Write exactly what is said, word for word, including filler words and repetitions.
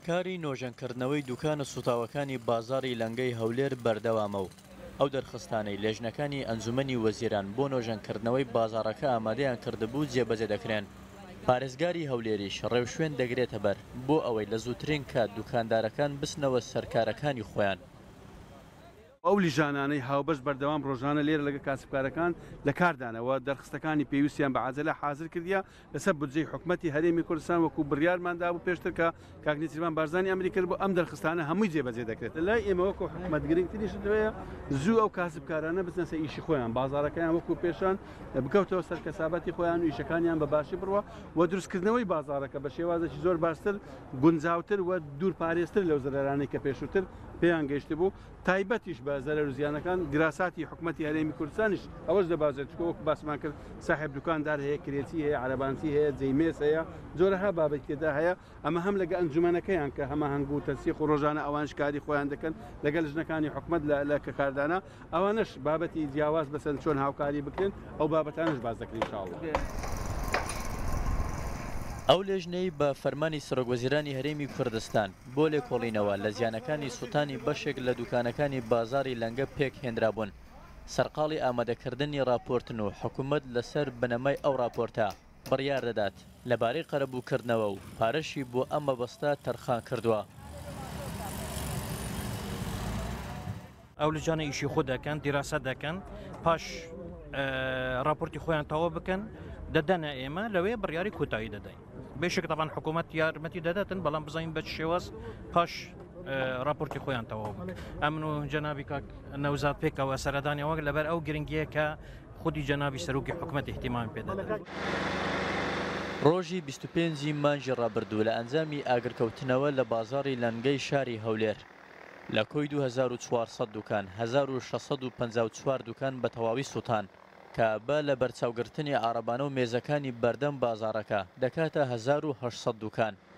کاری نۆژەنکردنەوەی دوکانە سوتاوەکانی بازاڕی لەنگەی هەولێر بەردەوامە و ئەو دەرخستانەی لێژنەکانی ئەنجومەنی وەزیران بۆ نۆژەنکردنەوەی بازاڕەکە ئامادەیان کردبوو جێبەجێ دەکرێن. پارێزگاری هەولێریش ڕێوشوێن دەگرێتە بەر بۆ ئەوەی لە زووترین کات دوکاندارەکان بچنەوە سەرکارەکانی خۆیان. ئەو لیژانانەی هاوبەش بەردەوام ڕۆژانە لێرە لەگە کاسبکارەکان لە کاردانەوە دەرخستەکانی پێویستیان بە عاجلە حاضر کردیا لەسەر بودجەی حکوومەتی هەرێمی کوردستان وەکو بڕیارماندا بوو پێشتر کە کاک نیچیروان بارزانی ئەمری کرد بۆ ئەم دەرخستانە هەمووی جێبەجێ دەکرێت. لای ئێمە وەکو حکوومەت گرنگتریش دوێە زوو ئەو کاسبکارانە بچنە سەر ئیشی خۆیان، بازاڕەکەیان وەکو پێشان بکەوتەوە سەر کەسابەتی خۆیان و ئیشەکانیان بە باشی بڕوە و دروستکردنەوەی بازاڕەکە بە شێوازێکی زۆر باشتر، گونجاوتر و دوور پارێزتر لەو زەرەرانەی کە پێشووتر پێیان گەیشت بوو. تایبەتیش بە زەرەر و زیانەکان گراساتی حکوومەتی هەرێمی کوردستانیش ئەوەش دەبازێت چکە وەکو باسمان کرد ساحب دوکاندار هەیە، کرێتی هەیە، عەرەبانسی هەیە، جەیمێس هەیە، جۆرەها بابەت تێدا هەیە. ئەمە هەم لەگە ئەنجومەنەکەیان کە هەماهەنگ و تەنسیق و ڕۆژانە ئەوان شکاری خۆیان دەکەن لەگە لژنەکانی حکوومەت لە کاردانە، ئەوانش بابەتی جیاواز بەسەر چۆن هاوکاری بکرێن، ئەو بابەتانش باز دەکرێن ئینشاءڵڵا. ئەو لێژنەی بە فەرمانی سەرۆکوەزیرانی هەرێمی کوردستان بۆ لێکۆڵینەوە لە زیانەکانی سوتانی بەشێک لە دوکانەکانی بازاڕی لەنگە پێک هێنرابوون. سەرقاڵی ئامادەکردنی راپۆرتن و حکوومەت لەسەر بنەمای ئەو راپۆرتە بڕیار دەدات لەبارەی قەرەبووکردنەوە و پارەشی بۆ ئەم مەبەستە تەرخان کردووە. ئەو لەجانە ئیشی خۆ دەکەن، دیراسە دەکەن، پاش راپۆرتی خۆیان تەواو بکەن، دەدەنە ئێمە لەوەیە بڕیاری کۆتایی دەدەین. بێشک طبعاً حکوومەت یارمەتی دەداتن، بەڵام بزانین بە شێواز پاش راپۆرتی خۆیان تەواو بکەن. ئەمن و جەنابی کاک نەوزاد پێکەوە سەردانیەوە لەبەر ئەو گرنگیە کە خودی جەنابی سەرۆکی حکوومەت احتیمام پێدەدات. ڕۆژی بیست و پێنجی مانجی ڕابردوو لە ئەنجامی ئاگرکەوتنەوە لە بازاڕی لەنگەی شاری هەولێر لە کۆی دو هەزار و چوارسەد دوکان هەزار و شەشسەد و پەنجا و چوار دوکان بە تەواوی سوتان کە بە لە بەرچاوگرتنی عارەبانە و مێزەکانی بەردەم بازاڕەکە دەکاتە هەزار و هەشسەد دوکان.